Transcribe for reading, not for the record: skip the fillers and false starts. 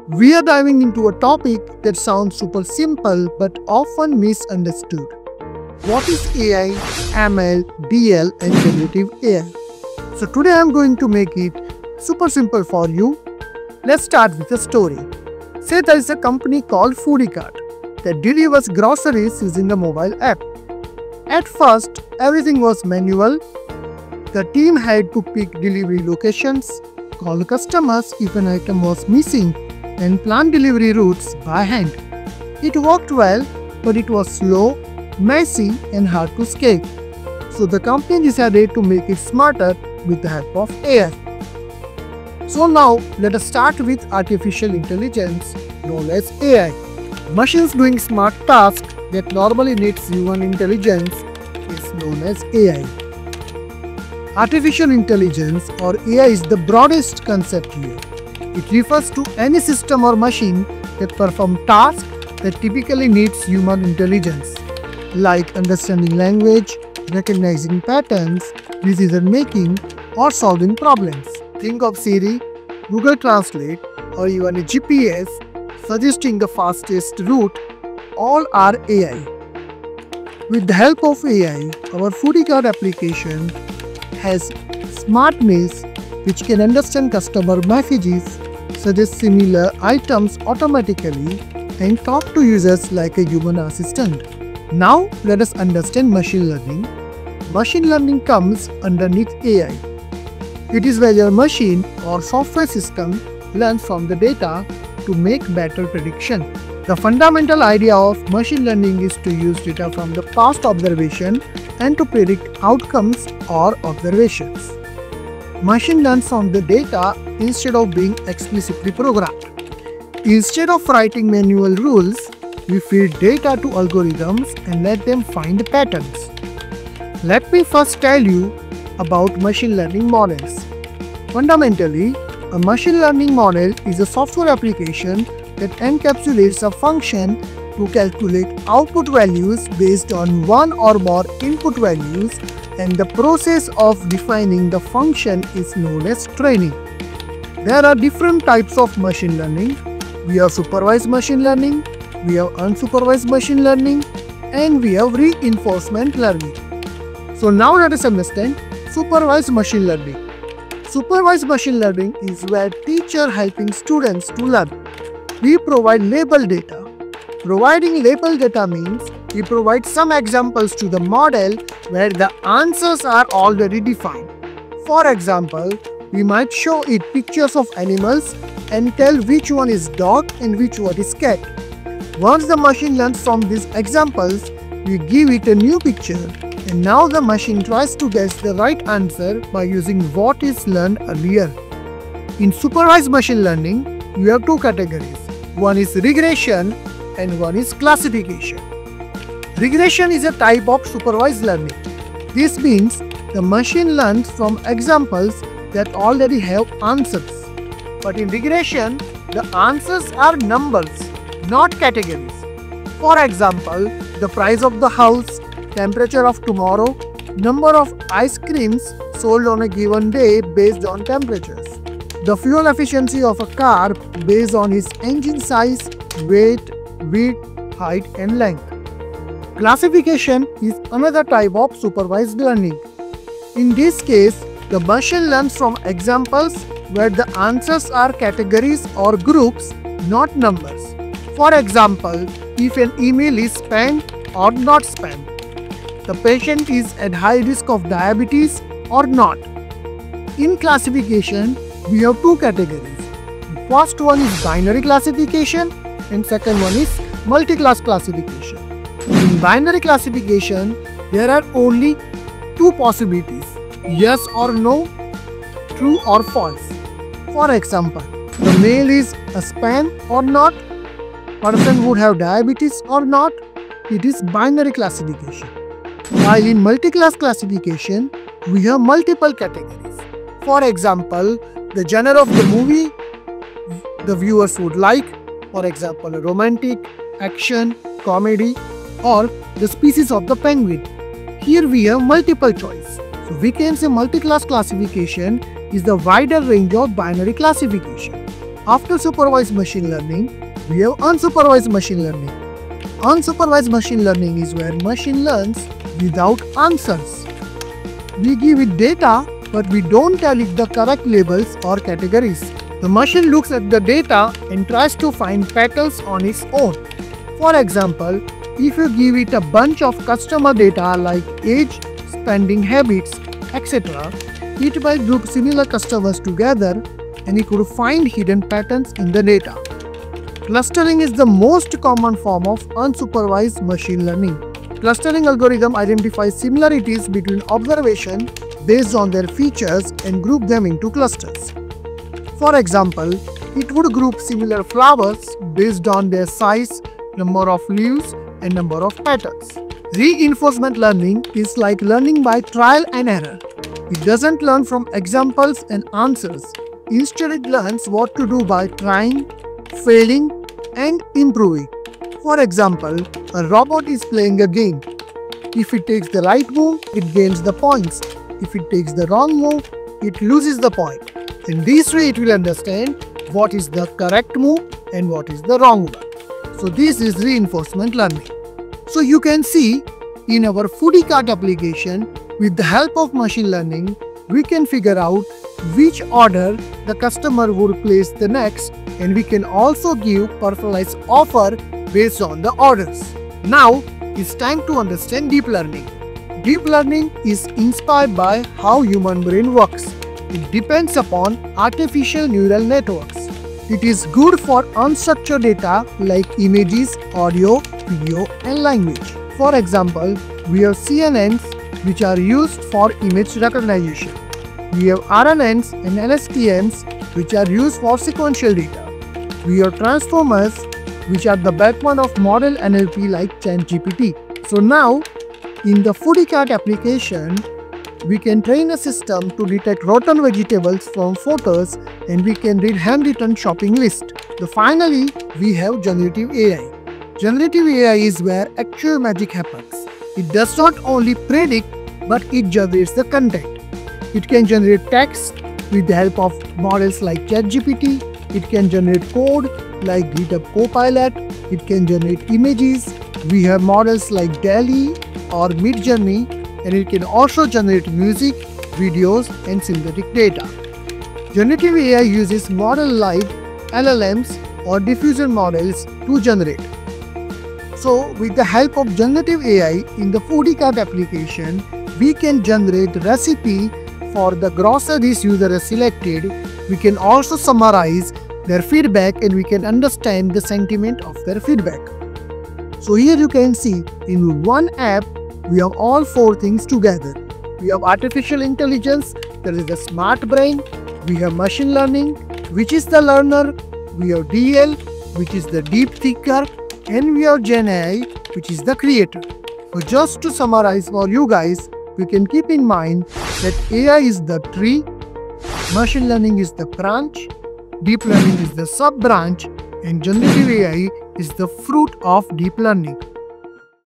We are diving into a topic that sounds super simple but often misunderstood. What is AI, ML, DL and generative AI? So today I am going to make it super simple for you. Let's start with a story. Say there is a company called Foodie Cart that delivers groceries using a mobile app. At first, everything was manual. The team had to pick delivery locations, call customers if an item was missing, and plan delivery routes by hand. It worked well, but it was slow, messy, and hard to scale. So the company decided to make it smarter with the help of AI. So now let us start with artificial intelligence, known as AI. Machines doing smart tasks that normally needs human intelligence is known as AI. Artificial intelligence or AI is the broadest concept here. It refers to any system or machine that performs tasks that typically needs human intelligence, like understanding language, recognizing patterns, decision making, or solving problems. Think of Siri, Google Translate, or even a GPS suggesting the fastest route. All are AI. With the help of AI, our Foodie Cart application has smartness which can understand customer messages, suggest similar items automatically, and talk to users like a human assistant. Now let us understand machine learning. Machine learning comes underneath AI. It is where your machine or software system learns from the data to make better prediction. The fundamental idea of machine learning is to use data from the past observation and to predict outcomes or observations. Machine learns from the data instead of being explicitly programmed. Instead of writing manual rules, we feed data to algorithms and let them find patterns. Let me first tell you about machine learning models. Fundamentally, a machine learning model is a software application that encapsulates a function to calculate output values based on one or more input values, and the process of defining the function is known as training. There are different types of machine learning. We have supervised machine learning, we have unsupervised machine learning, and we have reinforcement learning. So now let us understand supervised machine learning. Supervised machine learning is where teacher helping students to learn. We provide label data. Providing label data means we provide some examples to the model where the answers are already defined. For example, we might show it pictures of animals and tell which one is dog and which one is cat. Once the machine learns from these examples, we give it a new picture, and now the machine tries to guess the right answer by using what is learned earlier. In supervised machine learning, we have two categories. One is regression and one is classification. Regression is a type of supervised learning. This means the machine learns from examples that already have answers. But in regression, the answers are numbers, not categories. For example, the price of the house, temperature of tomorrow, number of ice creams sold on a given day based on temperatures, the fuel efficiency of a car based on its engine size, weight, width, height and length. Classification is another type of supervised learning. In this case, the machine learns from examples where the answers are categories or groups, not numbers. For example, if an email is spam or not spam, the patient is at high risk of diabetes or not. In classification, we have two categories. The first one is binary classification and second one is multi-class classification. In binary classification, there are only two possibilities: yes or no, true or false. For example, the mail is a spam or not, person would have diabetes or not. It is binary classification. While in multi-class classification, we have multiple categories. For example, the genre of the movie the viewers would like, for example, romantic, action, comedy, or the species of the penguin. Here we have multiple choice. So we can say multi-class classification is the wider range of binary classification. After supervised machine learning, we have unsupervised machine learning. Unsupervised machine learning is where machine learns without answers. We give it data, but we don't tell it the correct labels or categories. The machine looks at the data and tries to find patterns on its own. For example, if you give it a bunch of customer data like age, spending habits, etc., it might group similar customers together and it could find hidden patterns in the data. Clustering is the most common form of unsupervised machine learning. Clustering algorithm identifies similarities between observation based on their features and group them into clusters. For example, it would group similar flowers based on their size, number of leaves, and number of petals. Reinforcement learning is like learning by trial and error. It doesn't learn from examples and answers. Instead, it learns what to do by trying, failing, and improving. For example, a robot is playing a game. If it takes the right move, it gains the points. If it takes the wrong move, it loses the point. In this way, it will understand what is the correct move and what is the wrong one. So this is reinforcement learning. So you can see in our Foodie Cart application, with the help of machine learning, we can figure out which order the customer would place the next, and we can also give personalized offer based on the orders. Now it's time to understand deep learning. Deep learning is inspired by how human brain works. It depends upon artificial neural networks. It is good for unstructured data like images, audio, video, and language. For example, we have CNNs which are used for image recognition. We have RNNs and LSTMs which are used for sequential data. We have transformers which are the backbone of model NLP like ChatGPT. So now, in the Foodie Cart application, we can train a system to detect rotten vegetables from photos, and we can read handwritten shopping list. So finally, we have generative AI. Generative AI is where actual magic happens. It does not only predict, but it generates the content. It can generate text with the help of models like ChatGPT. It can generate code like GitHub Copilot. It can generate images. We have models like DALL-E or Midjourney. And it can also generate music, videos, and synthetic data. Generative AI uses model-like LLMs or diffusion models to generate. So, with the help of generative AI in the Foodie Cart application, we can generate recipe for the groceries user has selected. We can also summarize their feedback and we can understand the sentiment of their feedback. So here you can see in one app, we have all four things together. We have artificial intelligence, there is the smart brain, we have machine learning, which is the learner, we have DL, which is the deep thinker, and we have GenAI, which is the creator. So just to summarize for you guys, we can keep in mind that AI is the tree, machine learning is the branch, deep learning is the sub-branch, and generative AI is the fruit of deep learning.